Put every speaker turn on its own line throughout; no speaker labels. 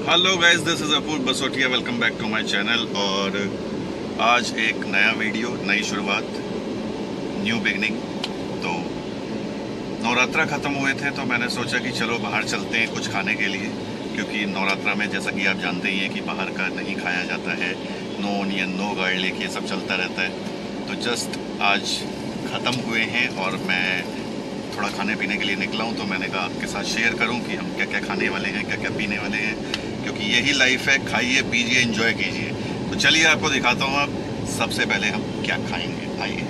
Hello guys, this is Apurv Basotia. Welcome back to my channel. और आज एक नया वीडियो, नई शुरुआत, न्यू बिगनिंग। तो नवरात्रा ख़त्म हुए थे तो मैंने सोचा कि चलो बाहर चलते हैं कुछ खाने के लिए, क्योंकि नवरात्रा में जैसा कि आप जानते ही हैं कि बाहर का नहीं खाया जाता है। नो ऑनियन, नो गार्लिक, ये सब चलता रहता है। तो जस्ट आज ख़त्म हुए हैं और मैं थोड़ा खाने पीने के लिए निकला हूँ। तो मैंने कहा आपके साथ शेयर करूँ कि हम क्या क्या खाने वाले हैं, क्या क्या पीने वाले हैं, क्योंकि यही लाइफ है। खाइए, पीजिए, एंजॉय कीजिए। तो चलिए आपको दिखाता हूँ अब सबसे पहले हम क्या खाएंगे। आइए।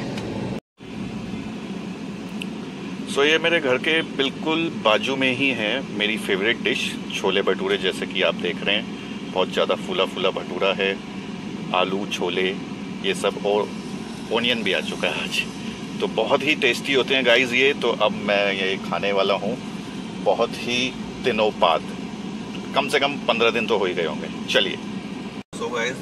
सो ये मेरे घर के बिल्कुल बाजू में ही है मेरी फेवरेट डिश, छोले भटूरे। जैसे कि आप देख रहे हैं, बहुत ज़्यादा फूला फूला भटूरा है, आलू, छोले, ये सब, और ओनियन भी आ चुका है आज। तो बहुत ही टेस्टी होते हैं गाइस ये। तो अब मैं ये खाने वाला हूँ बहुत ही दिनों बाद, कम से कम 15 दिन तो हो ही गए होंगे। चलिए। सो गाइस,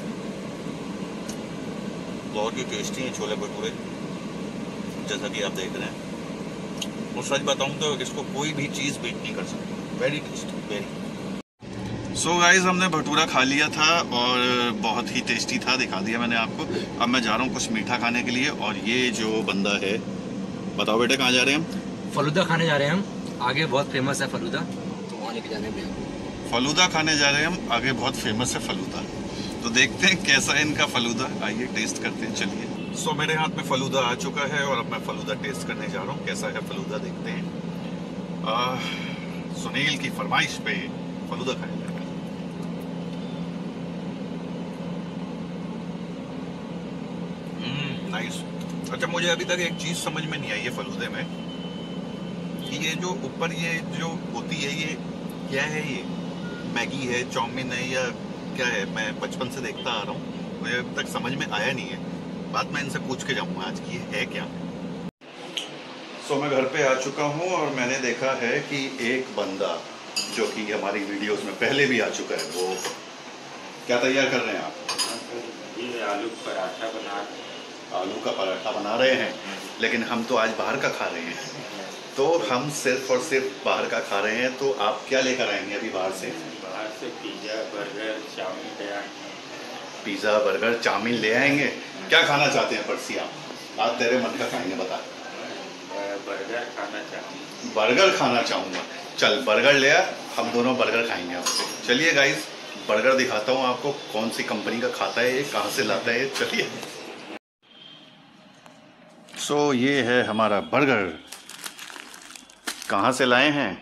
बहुत ही टेस्टी हैं छोले भटूरे, जैसा कि आप देख रहे हैं। और सच बताऊं तो इसको कोई भी चीज़ बीट नहीं कर सकती। Very tasty, very. So guys, हमने भटूरा खा लिया था और बहुत ही टेस्टी था, दिखा दिया मैंने आपको। अब मैं जा रहा हूँ कुछ मीठा खाने के लिए। और ये जो बंदा है, बताओ बेटे कहाँ जा रहे हैं हम?
फलूदा खाने जा रहे हैं हम। आगे बहुत फेमस है फलूदा, तो वहाँ लेके जाने में।
फलूदा खाने जा रहे हैं हम, आगे बहुत फेमस है फलूदा। तो देखते हैं कैसा है इनका फलूदा। आइए टेस्ट करते हैं, चलिए। सो मेरे हाथ में फलूदा आ चुका है और अब मैं फलूदा टेस्ट करने जा रहा हूँ। कैसा है फलूदा, देखते हैं। सुनील की फरमाइश पे फलूदा खाया जाएगा। नाइस। अच्छा, मुझे अभी तक एक चीज समझ में नहीं आई है फलूदे में, कि ये जो ऊपर ये जो होती है, ये क्या है? ये मैगी है, चाउमीन है, या क्या है? मैं बचपन से देखता आ रहा हूँ, मुझे अभी तक समझ में आया नहीं है। बात मैं इनसे पूछ के जाऊंगा आज की, ये है क्या। सो मैं घर पे आ चुका हूँ और मैंने देखा है कि एक बंदा जो कि हमारी वीडियोस में पहले भी आ चुका है, वो क्या तैयार कर रहे हैं आप?
ये आलू पराठा
आलू का पराठा बना रहे हैं। लेकिन हम तो आज बाहर का खा रहे हैं, तो हम सिर्फ और सिर्फ बाहर का खा रहे हैं। तो आप क्या लेकर आएंगे अभी बाहर से?
पिज़्ज़ा, बर्गर, चाउमीन ले आएंगे।
पिज़्ज़ा, बर्गर, चाउमीन ले आएंगे। क्या खाना चाहते हैं परसी आप? आज तेरे मन का खाएंगे, बता।
बर्गर खाना चाहूँगा।
बर्गर खाना चाहूँगा। चल बर्गर ले आ, हम दोनों बर्गर खाएंगे आपसे। चलिए गाइस, बर्गर दिखाता हूँ आपको, कौन सी कंपनी का खाता है ये, कहाँ से लाता है। चलिए। सो ये है हमारा बर्गर। कहाँ से लाए हैं?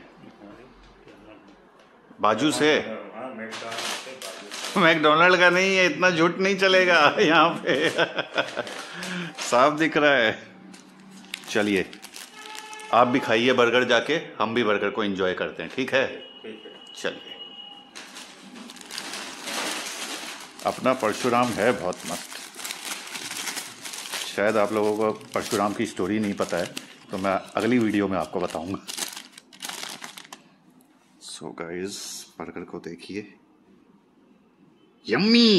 बाजू से। मैकडोनल्ड का नहीं है, इतना झूठ नहीं चलेगा यहाँ पे। साफ दिख रहा है। चलिए, आप भी खाइए बर्गर जाके, हम भी बर्गर को एंजॉय करते हैं, ठीक है? चलिए। अपना परशुराम है बहुत मस्त। शायद आप लोगों को परशुराम की स्टोरी नहीं पता है, तो मैं अगली वीडियो में आपको बताऊंगा। सो गाइस, बर्गर को देखिए, yummy.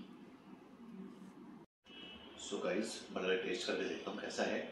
So guys, burger taste करके देखता हूँ कैसा है।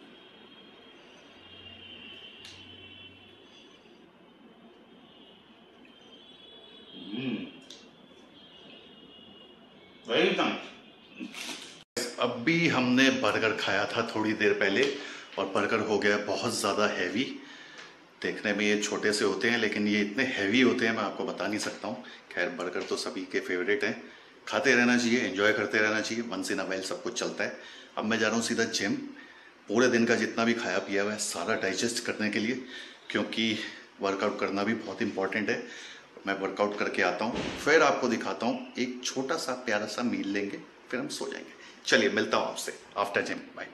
Very nice. अब भी हमने बर्गर खाया था थोड़ी देर पहले, और बर्गर हो गया बहुत ज़्यादा हैवी। देखने में ये छोटे से होते हैं, लेकिन ये इतने हैवी होते हैं मैं आपको बता नहीं सकता हूँ। खैर, बर्गर तो सभी के फेवरेट हैं, खाते रहना चाहिए, एंजॉय करते रहना चाहिए। वंस इन अ व्हाइल सब कुछ चलता है। अब मैं जा रहा हूँ सीधा जिम, पूरे दिन का जितना भी खाया पिया हुआ है सारा डाइजेस्ट करने के लिए, क्योंकि वर्कआउट करना भी बहुत इंपॉर्टेंट है। मैं वर्कआउट करके आता हूँ, फिर आपको दिखाता हूँ। एक छोटा सा प्यारा सा मील लेंगे, फिर हम सो जाएंगे। चलिए, मिलता हूँ आपसे after gym. Bye.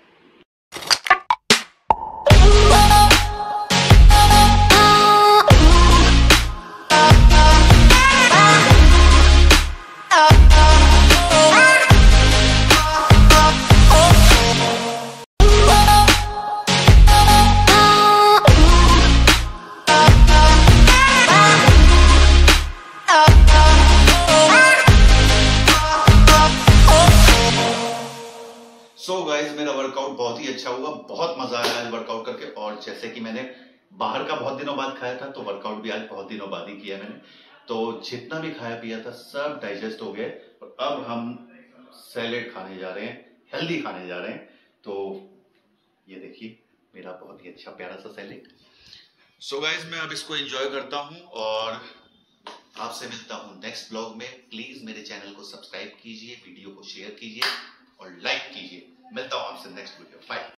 So guys, मेरा वर्कआउट बहुत ही अच्छा हुआ, बहुत मजा आया आज वर्कआउट करके। और जैसे कि मैंने बाहर का बहुत दिनों बाद खाया था, तो वर्कआउट भी आज बहुत दिनों बाद ही किया मैंने। तो जितना भी खाया पिया था सब डाइजेस्ट हो गए और अब हम सैलेड खाने जा रहे हैं, हेल्दी खाने जा रहे हैं। तो ये देखिए मेरा बहुत ही अच्छा प्यारा सा सैलेड। सो गाइस मैं अब इसको एंजॉय करता हूँ और आपसे मिलता हूँ नेक्स्ट ब्लॉग में। प्लीज मेरे चैनल को सब्सक्राइब कीजिए, वीडियो को शेयर कीजिए और लाइक कीजिए। मिलता हूँ आपसे नेक्स्ट वीडियो। बाय।